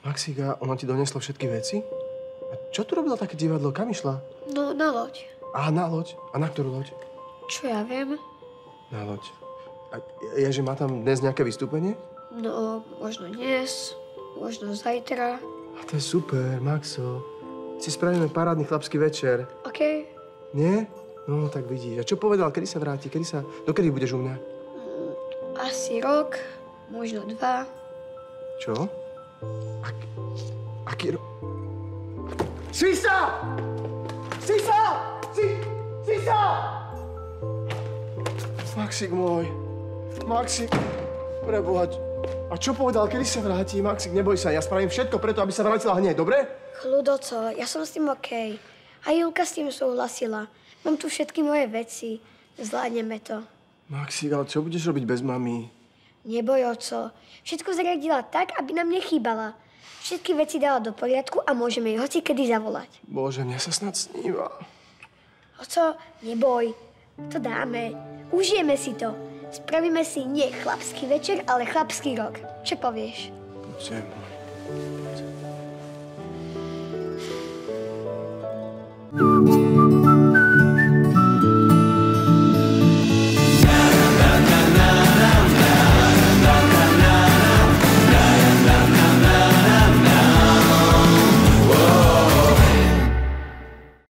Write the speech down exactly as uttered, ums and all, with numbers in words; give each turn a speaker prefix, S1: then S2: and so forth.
S1: Maxíka, ono ti doneslo všetky veci? A čo tu robila také divadlo? Kam išla?
S2: No, na loď.
S1: Á, na loď. A na ktorú loď?
S2: Čo ja viem?
S1: Na loď. A je, že má tam dnes nejaké vystúpenie?
S2: No, možno dnes, možno zajtra.
S1: A to je super, Maxo. Si spravíme parádny chlapský večer.
S2: OK.
S1: Nie? No, tak vidíš. A čo povedal? Kedy sa vráti? Kedy sa... Dokedy budeš u mňa?
S2: Mm, asi rok, možno dva.
S1: Čo? Ak... Aký rok? Sisa! Sisa! Si... Sisa! Maxik môj. Maxik. Preboha. A čo povedal? Kedy sa vráti? Maxik, neboj sa. Ja spravím všetko preto, aby sa vrátila hneď, dobre?
S2: Chludoco, ja som s tým OK. A Julka s tým súhlasila. Mám tu všetky moje veci. Zvládneme to.
S1: Maxik, ale čo budeš robiť bez mami?
S2: Neboj, oco. Všetko zariadila tak, aby nám nechýbala. Všetky veci dala do poriadku a môžeme jej hocikedy zavolať.
S1: Bože, mňa sa snad sníva.
S2: Oco, neboj. To dáme. Užijeme si to. Spravíme si nie chlapský večer, ale chlapský rok. Čo povieš?
S1: Poďte môj.